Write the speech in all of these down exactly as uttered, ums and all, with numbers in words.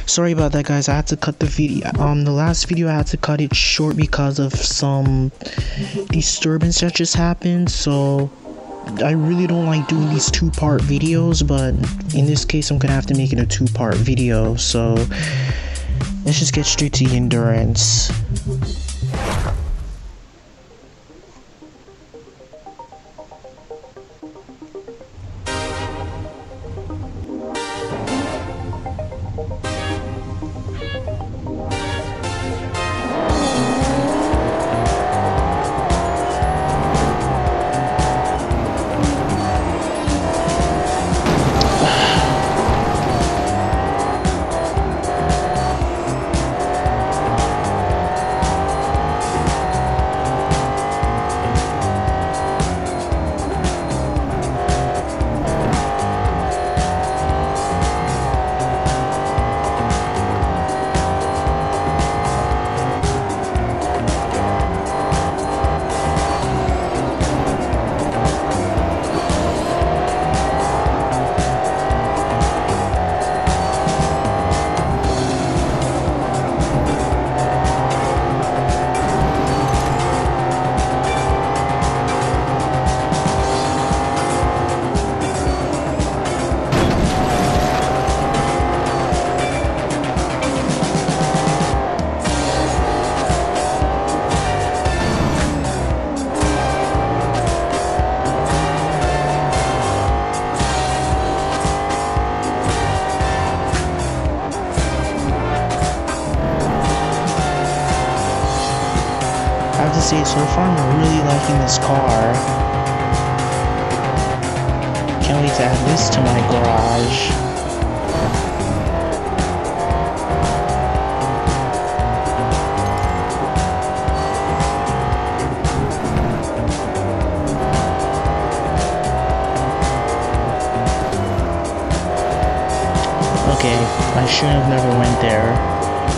Sorry about that, guys. I had to cut the video. Um, the last video I had to cut it short because of some disturbance that just happened. So I really don't like doing these two-part videos, but in this case, I'm gonna have to make it a two-part video. So let's just get straight to the endurance. I have to say, so far I'm really liking this car. Can't wait to add this to my garage. Okay, I should have never went there.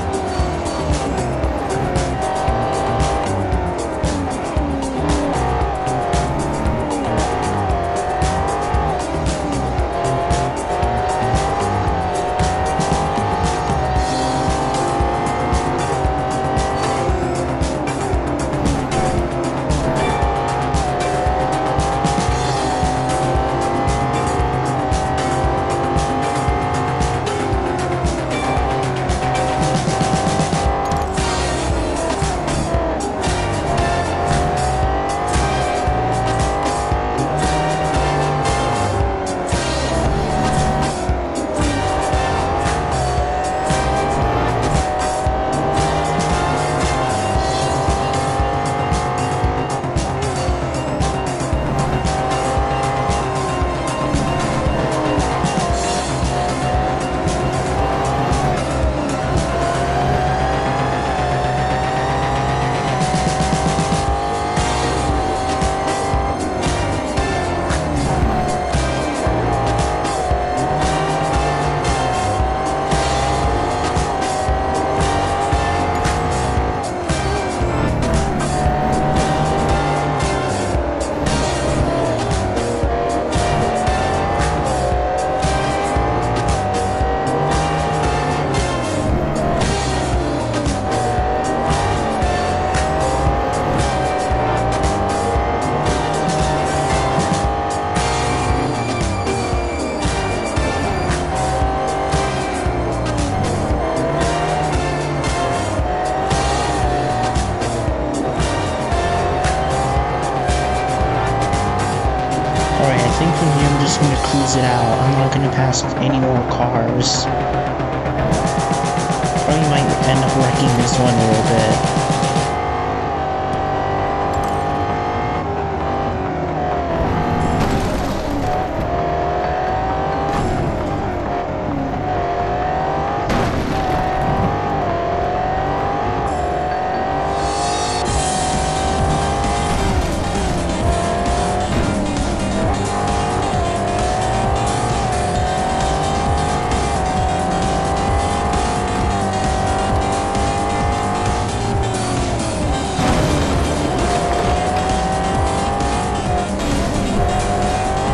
Alright, I think from here I'm just gonna cruise it out. I'm not gonna pass any more cars. Probably might end up wrecking this one a little bit.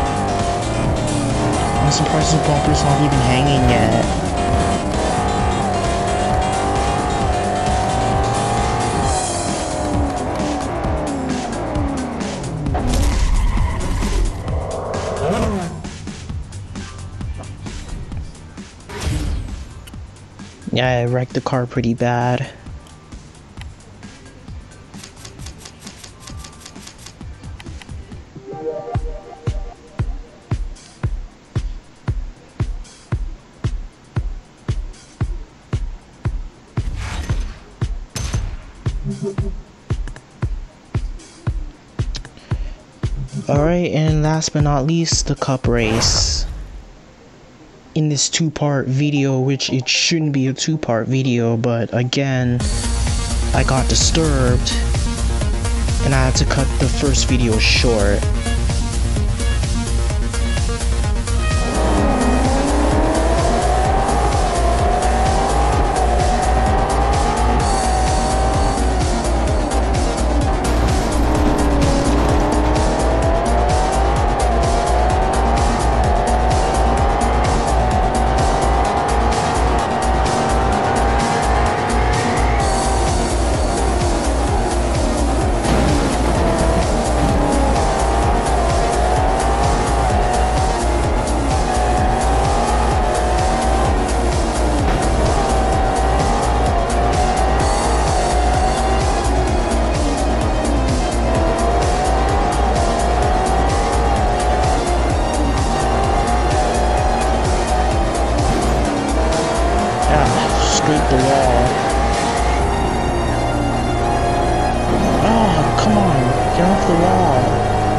I'm surprised the bumper's not even hanging yet. Yeah, I wrecked the car pretty bad. Alright, and last but not least, the cup race. In this two-part video, which it shouldn't be a two-part video, but again, I got disturbed, and I had to cut the first video short. Scrape the wall. Oh, come on, get off the wall.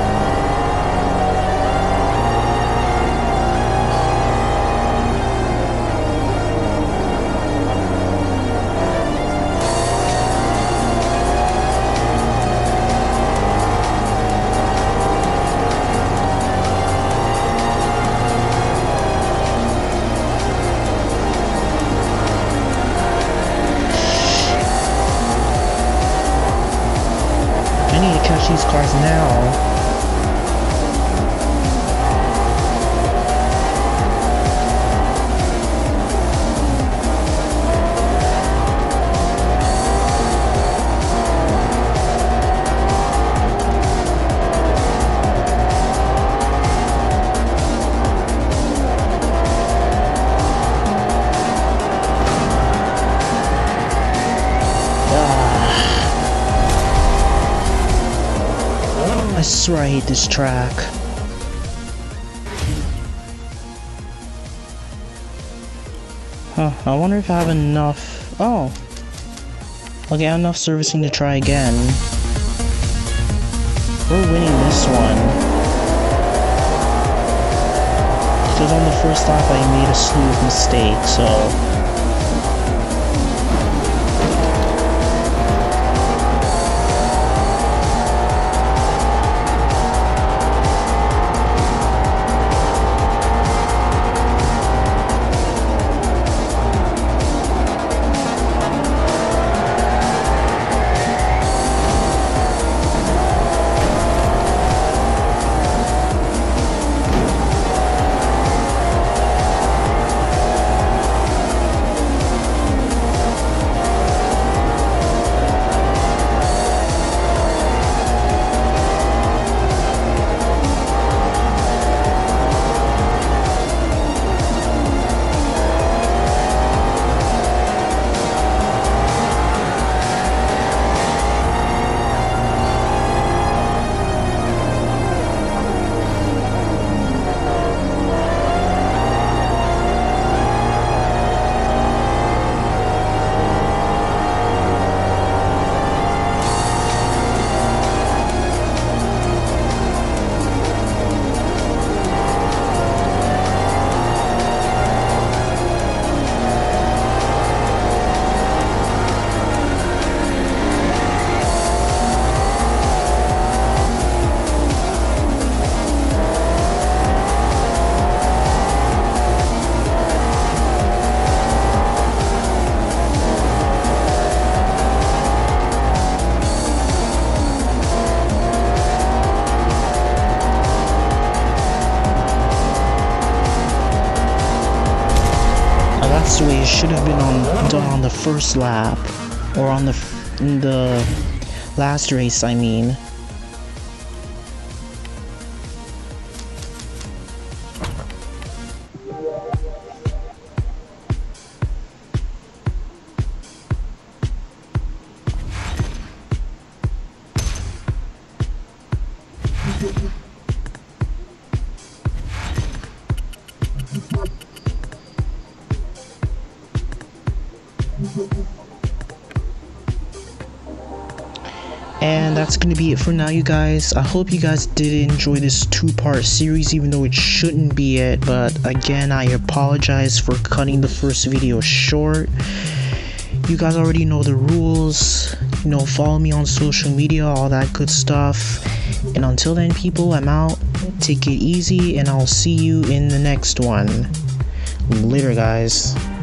I need to catch these cars now. I swear I hate this track. Huh, I wonder if I have enough... Oh! I'll get enough servicing to try again. We're winning this one. Because on the first lap I made a slew of mistakes, so... That's the way it should have been on, done on the first lap, or on the in the last race, I mean. And that's gonna be it for now, you guys. I hope you guys did enjoy this two-part series, even though it shouldn't be it. But again, I apologize for cutting the first video short. You guys already know the rules. You know, follow me on social media, all that good stuff. And until then, people, I'm out. Take it easy, and I'll see you in the next one. Later, guys.